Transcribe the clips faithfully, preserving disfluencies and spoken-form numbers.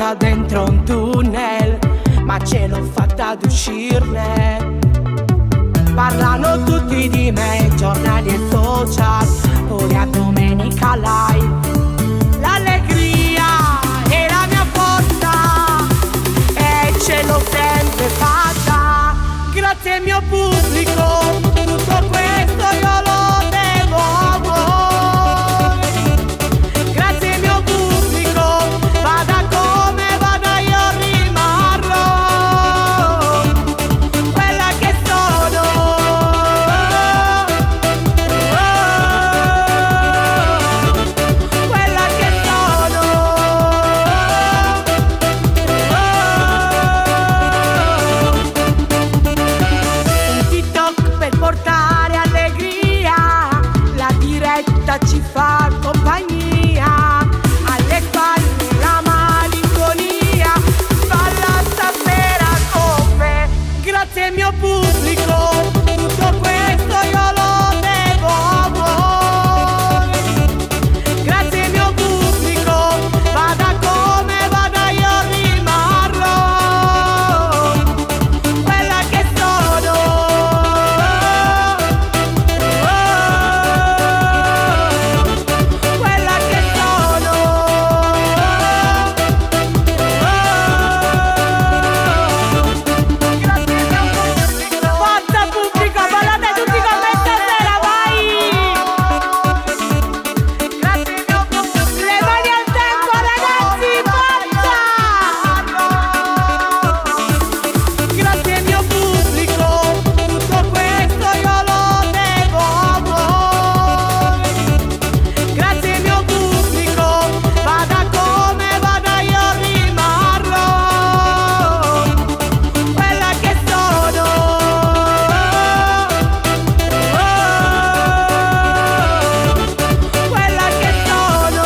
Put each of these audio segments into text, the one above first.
bloccata dentro un tunnel, ma ce l'ho fatta ad uscirne. Parlano tutti di me, giornali e social, pure a domenica live. L'allegria è la mia forza e ce l'ho sempre fatta. Grazie al mio pubblico, tutto questo io lo devo a voi. Grazie al mio pubblico, vada come vada io rimarrò quella che sono. Quella che sono. Un TikTok per portare allegria, la diretta ci fa compagnia, alle spalle la malinconia, balla stasera con me. Grazie al mio pubblico, tutto questo io lo devo a voi. Grazie al mio pubblico, vada come vada io rimarrò quella che sono. Quella che sono. Grazie al mio pubblico. Forza pubblico, ballate tutti con me stasera, vai! Grazie al mio pubblico. Le mani al tempo, ragazzi, forza! Grazie al mio pubblico, tutto questo io lo devo a voi. Grazie al mio pubblico, vada come vada io rimarrò quella che sono. Quella che sono.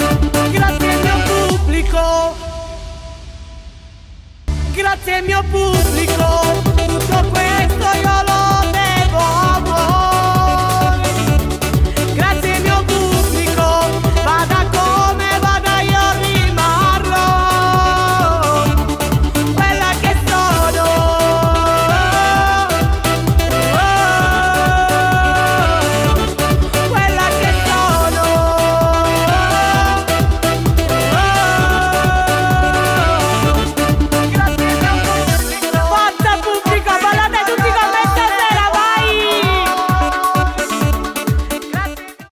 Grazie al mio pubblico. Grazie al mio pubblico.